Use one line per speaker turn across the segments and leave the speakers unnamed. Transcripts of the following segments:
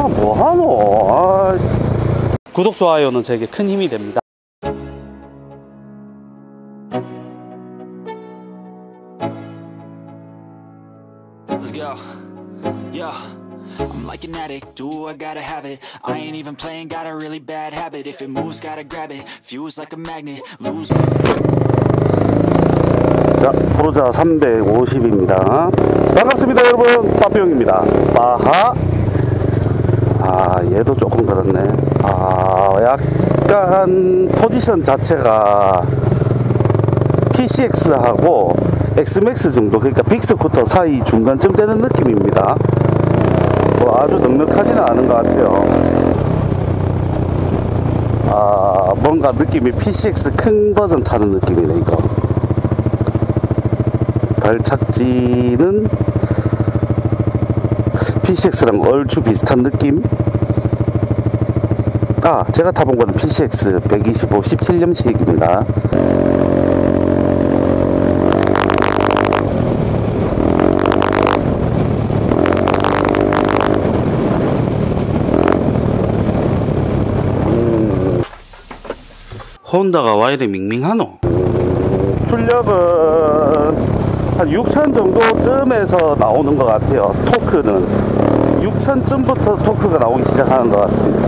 뭐하노. 구독, 좋아요는 저에게 큰 힘이 됩니다.
Let's go. Yeah. I'm like an addict, do I gotta have it. I ain't even playing, got a really bad habit. If it moves, gotta grab it. Fuse like a magnet, lose.
자, 포르자 350입니다. 반갑습니다, 여러분. 빠삐용입니다. 빠하. 아, 얘도 조금 그렇네. 아, 약간 포지션 자체가 PCX하고 XMAX 정도, 그러니까 빅스쿠터 사이 중간쯤 되는 느낌입니다. 뭐 아주 넉넉하지는 않은 것 같아요. 아, 뭔가 느낌이 PCX 큰 버전 타는 느낌이네, 이거. 발착지는 PCX랑 얼추 비슷한 느낌? 아, 제가 타본 거는 PCX 125 17년식입니다. 혼다가 와 이래 밍밍하노? 출력은 한 6,000 정도쯤에서 나오는 것 같아요. 토크는 6,000쯤부터 토크가 나오기 시작하는 것 같습니다.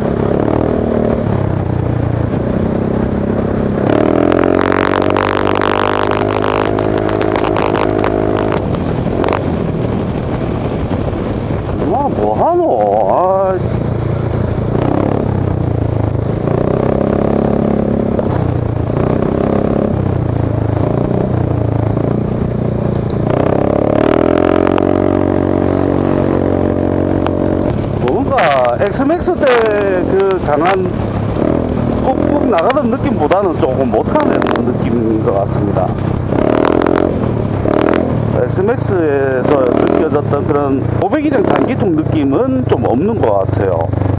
와, 뭐하노? 아, XMAX 때 그 강한 꾹꾹 나가던 느낌보다는 조금 못하는 느낌인 것 같습니다. XMAX에서 느껴졌던 그런 500이랑 단기통 느낌은 좀 없는 것 같아요.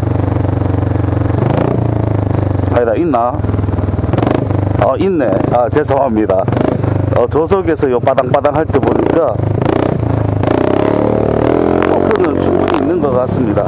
아니다, 있나? 있네. 아, 죄송합니다. 저속에서 요 바당바당 할 때 보니까 토크는 충분히 있는 것 같습니다.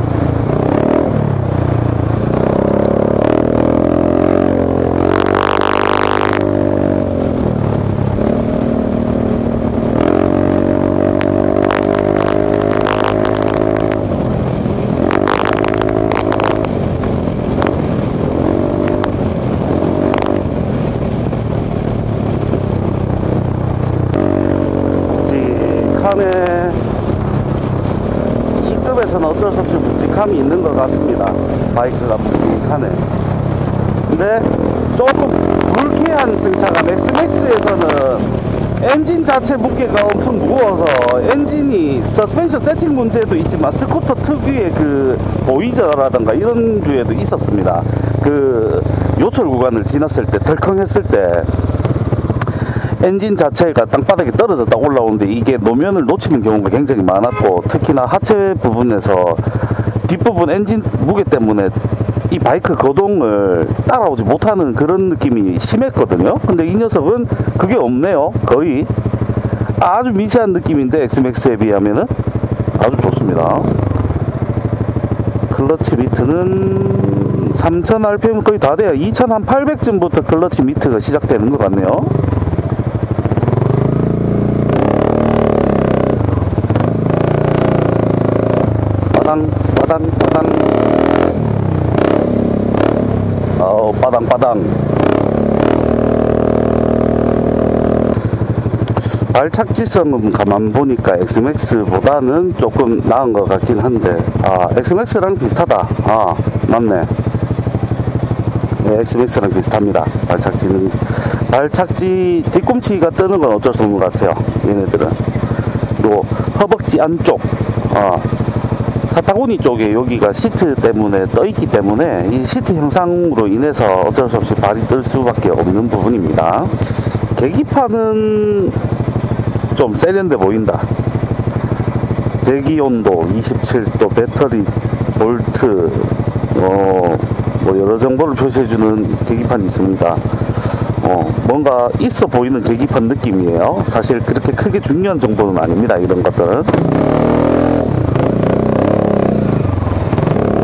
이 급에서는 어쩔 수 없이 묵직함이 있는 것 같습니다. 바이크가 묵직하네. 근데 조금 불쾌한 승차감. XMAX에서는 엔진 자체 무게가 엄청 무거워서 엔진이 서스펜션 세팅 문제도 있지만 스쿠터 특유의 그 보이저라던가 이런 주에도 있었습니다. 그 요철 구간을 지났을 때 덜컹했을 때 엔진 자체가 땅바닥에 떨어졌다 올라오는데 이게 노면을 놓치는 경우가 굉장히 많았고, 특히나 하체 부분에서 뒷부분 엔진 무게 때문에 이 바이크 거동을 따라오지 못하는 그런 느낌이 심했거든요. 근데 이 녀석은 그게 없네요. 거의 아주 미세한 느낌인데 XMAX에 비하면은 아주 좋습니다. 클러치 미트는 3000rpm 거의 다 돼요. 2800쯤부터 클러치 미트가 시작되는 것 같네요. 바당 바당 발착지성은 가만 보니까 XMAX보다는 조금 나은 것 같긴 한데, 아, XMAX랑 비슷하다. 아, 맞네. 네, XMAX랑 비슷합니다. 발착지는. 발착지 뒤꿈치가 뜨는 건 어쩔 수 없는 것 같아요, 얘네들은. 그리고 허벅지 안쪽, 사타구니 쪽에 여기가 시트 때문에 떠있기 때문에 이 시트 형상으로 인해서 어쩔 수 없이 발이 뜰 수밖에 없는 부분입니다. 계기판은 좀 세련돼 보인다. 대기온도 27도, 배터리 볼트, 뭐 여러 정보를 표시해주는 계기판이 있습니다. 뭔가 있어 보이는 계기판 느낌이에요. 사실 그렇게 크게 중요한 정보는 아닙니다, 이런 것들은.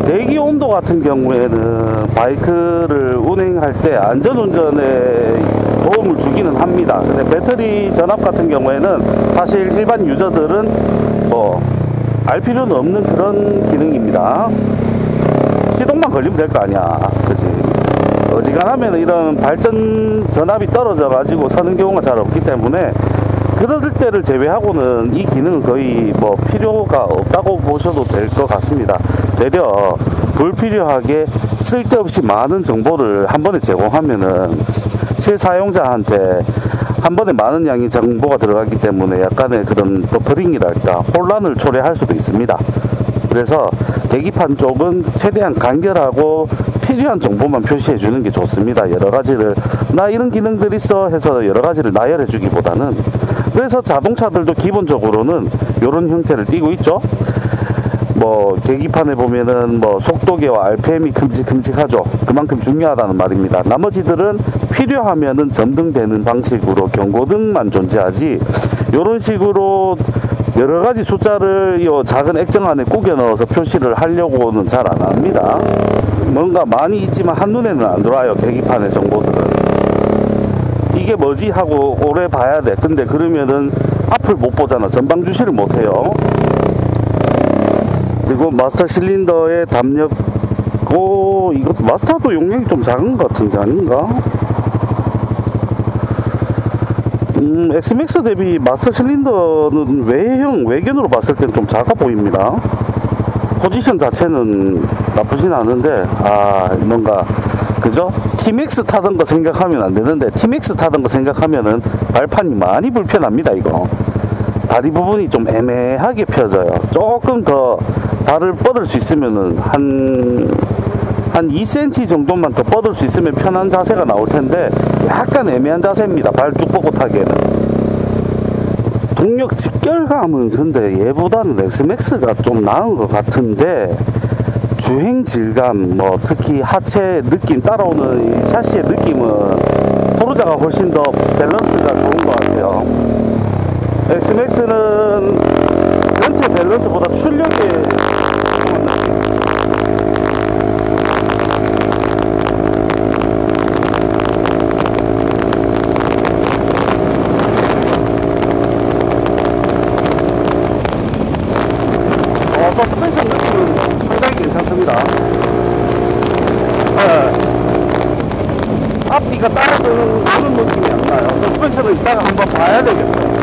대기 온도 같은 경우에는 바이크를 운행할 때 안전운전에 도움을 주기는 합니다. 근데 배터리 전압 같은 경우에는 사실 일반 유저들은 뭐 알 필요는 없는 그런 기능입니다. 시동만 걸리면 될 거 아니야, 그치? 어지간하면 이런 발전 전압이 떨어져 가지고 서는 경우가 잘 없기 때문에 그럴 때를 제외하고는 이 기능은 거의 뭐 필요가 없다고 보셔도 될 것 같습니다. 되려 불필요하게 쓸데없이 많은 정보를 한 번에 제공하면은 실사용자한테 한 번에 많은 양의 정보가 들어가기 때문에 약간의 그런 버퍼링이랄까 혼란을 초래할 수도 있습니다. 그래서 계기판 쪽은 최대한 간결하고 필요한 정보만 표시해 주는 게 좋습니다. 여러 가지를 나 이런 기능들 있어 해서 여러 가지를 나열해 주기보다는. 그래서 자동차들도 기본적으로는 이런 형태를 띠고 있죠. 뭐 계기판에 보면은 뭐 속도계와 RPM이 큼직큼직하죠. 그만큼 중요하다는 말입니다. 나머지들은 필요하면은 점등되는 방식으로 경고등만 존재하지 이런 식으로 여러 가지 숫자를 이 작은 액정 안에 꾸겨 넣어서 표시를 하려고는 잘 안 합니다. 뭔가 많이 있지만 한눈에는 안 들어와요. 계기판의 정보들은. 이게 뭐지 하고 오래 봐야 돼. 근데 그러면은 앞을 못 보잖아. 전방 주시를 못 해요. 그리고 마스터 실린더의 담력, 이것도 마스터도 용량이 좀 작은 것 같은데 아닌가? 엑스맥스 대비 마스터 실린더는 외견으로 봤을 땐 좀 작아 보입니다. 포지션 자체는 나쁘진 않은데, 뭔가, 그죠? T-Max 타던 거 생각하면 안 되는데, T-Max 타던 거 생각하면은 발판이 많이 불편합니다, 이거. 다리 부분이 좀 애매하게 펴져요. 조금 더 발을 뻗을 수 있으면은 한 2cm 정도만 더 뻗을 수 있으면 편한 자세가 나올 텐데 약간 애매한 자세입니다. 발 쭉 뻗고 타기에는. 동력 직결감은 근데 얘보다는 엑스맥스가 좀 나은 것 같은데 주행 질감, 뭐 특히 하체 느낌, 따라오는 이 샤시의 느낌은 포르자가 훨씬 더 밸런스가 좋은 것 같아요. 엑스맥스는 전체 밸런스보다 출력에 좋은 느낌. 서스펜션 느낌은 상당히 괜찮습니다. 앞뒤가 따라주는 그런 느낌이 안 나요. 서스펜션을 이따가 한번 봐야 되겠어요.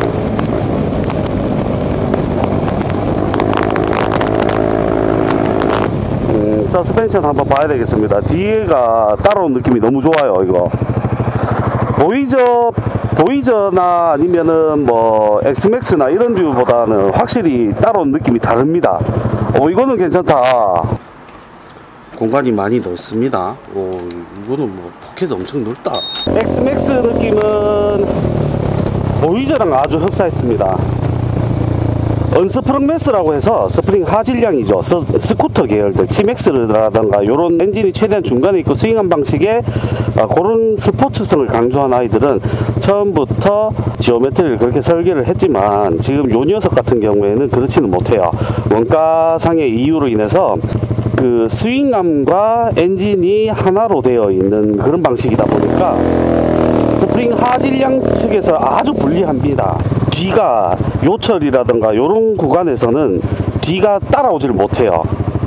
서스펜션 한번 봐야 되겠습니다. 뒤에가 따라오는 느낌이 너무 좋아요. 이거 보이저나 아니면은 뭐 엑스맥스나 이런 류보다는 확실히 따라오는 느낌이 다릅니다. 이거는 괜찮다. 공간이 많이 넓습니다. 이거는 뭐 포켓 엄청 넓다. 엑스맥스 느낌은 보이저랑 아주 흡사했습니다. 언스프링매스라고 해서 스프링 하질량이죠. 스쿠터 계열들 T-Max라던가 요런 엔진이 최대한 중간에 있고 스윙한 방식의 그런 스포츠성을 강조한 아이들은 처음부터 지오메트리를 그렇게 설계를 했지만 지금 요 녀석 같은 경우에는 그렇지는 못해요. 원가상의 이유로 인해서 그 스윙감과 엔진이 하나로 되어 있는 그런 방식이다 보니까 스프링 하질량 측에서 아주 불리합니다. 뒤가 요철이라든가 요런 구간에서는 뒤가 따라오지를 못해요.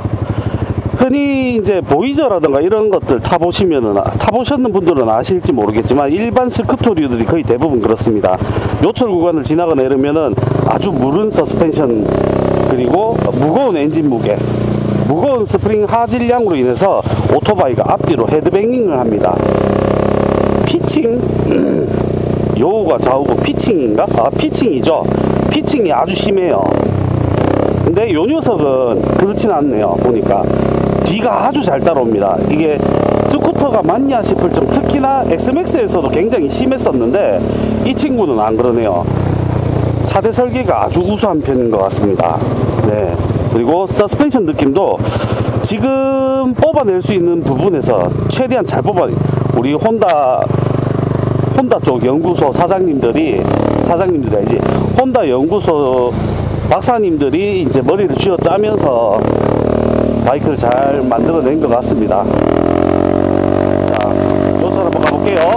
흔히 이제 보이저라든가 이런 것들 타보셨는 분들은 아실지 모르겠지만 일반 스쿠터류들이 거의 대부분 그렇습니다. 요철 구간을 지나거나 이러면은 아주 무른 서스펜션 그리고 무거운 엔진 무게, 무거운 스프링 하질량으로 인해서 오토바이가 앞뒤로 헤드뱅잉을 합니다. 피칭 여우가 좌우고 피칭인가? 피칭이죠. 피칭이 아주 심해요. 근데 요 녀석은 그렇진 않네요. 보니까 뒤가 아주 잘 따라옵니다. 이게 스쿠터가 맞냐 싶을 정 특히나 엑스맥스에서도 굉장히 심했었는데 이 친구는 안 그러네요. 차대 설계가 아주 우수한 편인 것 같습니다. 네. 그리고 서스펜션 느낌도 지금 뽑아낼 수 있는 부분에서 최대한 잘 우리 혼다 쪽 연구소 사장님들이 혼다 연구소 박사님들이 이제 머리를 쥐어 짜면서 바이크를 잘 만들어낸 것 같습니다. 자, 요철 한번 가볼게요.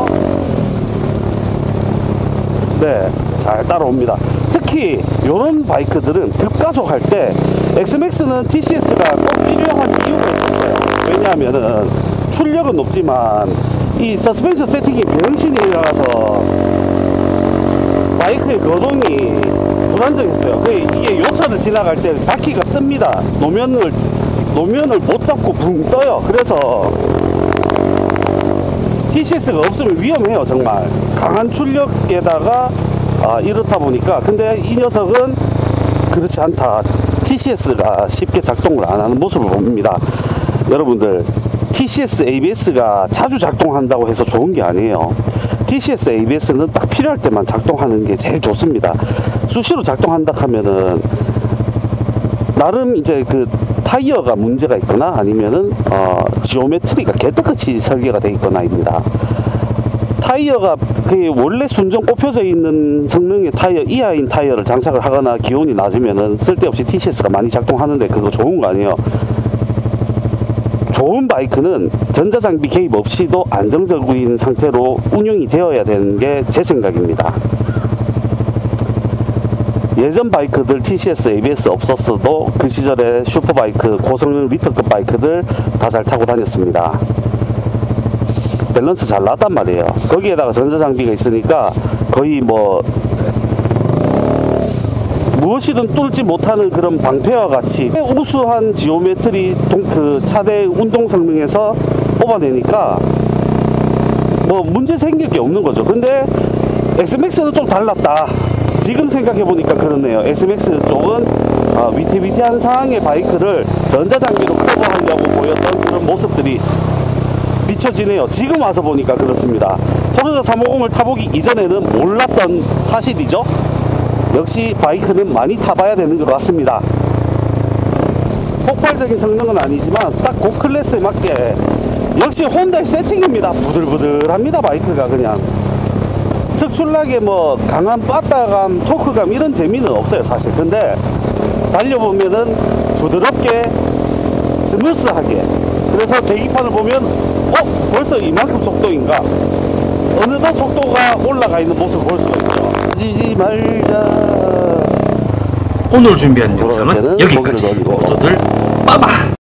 네, 잘 따라옵니다. 특히 이런 바이크들은 급가속할 때 XMAX는 TCS가 꼭 필요한 이유가 있었어요. 왜냐하면은 출력은 높지만 이 서스펜션 세팅이 병신이라서 바이크의 거동이 불안정했어요. 이게 요철을 지나갈 때 바퀴가 뜹니다. 노면을 못 잡고 붕 떠요. 그래서 TCS가 없으면 위험해요. 정말 강한 출력에다가 이렇다 보니까. 근데 이 녀석은 그렇지 않다. TCS가 쉽게 작동을 안 하는 모습을 봅니다. 여러분들, TCS ABS가 자주 작동한다고 해서 좋은 게 아니에요. TCS ABS는 딱 필요할 때만 작동하는 게 제일 좋습니다. 수시로 작동한다 하면은 나름 이제 그 타이어가 문제가 있거나 아니면은 지오메트리가 개떡같이 설계가 되어 있거나입니다. 타이어가 그 원래 순정 꼽혀져 있는 성능의 타이어 이하인 타이어를 장착을 하거나 기온이 낮으면은 쓸데없이 TCS가 많이 작동하는데 그거 좋은 거 아니에요. 좋은 바이크는 전자장비 개입 없이도 안정적인 상태로 운용이 되어야 되는 게 제 생각입니다. 예전 바이크들 TCS, ABS 없었어도 그 시절에 슈퍼바이크, 고성능 리터급 바이크들 다 잘 타고 다녔습니다. 밸런스 잘 나왔단 말이에요. 거기에다가 전자장비가 있으니까 거의 뭐 무엇이든 뚫지 못하는 그런 방패와 같이 우수한 지오메트리 그 차대 운동 성능에서 뽑아내니까 뭐 문제 생길 게 없는 거죠. 근데 XMAX는 좀 달랐다. 지금 생각해보니까 그렇네요. XMAX 쪽은 위태위태한 상황의 바이크를 전자장비로 커버하려고 보였던 그런 모습들이 비춰지네요. 지금 와서 보니까 그렇습니다. 포르자 350을 타보기 이전에는 몰랐던 사실이죠. 역시 바이크는 많이 타봐야 되는 것 같습니다. 폭발적인 성능은 아니지만 딱 고클래스에 맞게 역시 혼다의 세팅입니다. 부들부들합니다. 바이크가 그냥 특출나게 뭐 강한 빠따감, 토크감 이런 재미는 없어요 사실. 근데 달려보면은 부드럽게 스무스하게, 그래서 계기판을 보면 벌써 이만큼 속도인가, 어느덧 속도가 올라가 있는 모습을 볼 수가 있죠. 지지 말자.
오늘 준비한 영상은 여기까지. 모두들 빠바.